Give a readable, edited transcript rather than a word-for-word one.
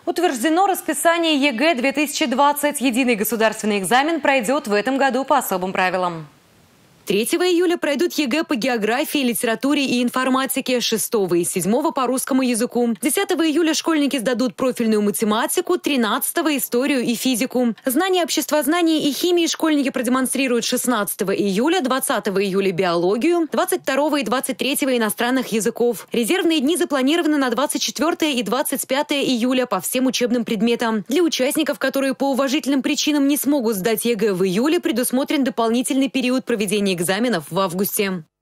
Утверждено расписание ЕГЭ-2020. Единый государственный экзамен пройдет в этом году по особым правилам. 3 июля пройдут ЕГЭ по географии, литературе и информатике, 6 и 7 по русскому языку. 10 июля школьники сдадут профильную математику, 13 историю и физику. Знания обществознания и химии школьники продемонстрируют 16 июля, 20 июля биологию, 22 и 23 иностранных языков. Резервные дни запланированы на 24 и 25 июля по всем учебным предметам. Для участников, которые по уважительным причинам не смогут сдать ЕГЭ в июле, предусмотрен дополнительный период проведения экзаменов в августе.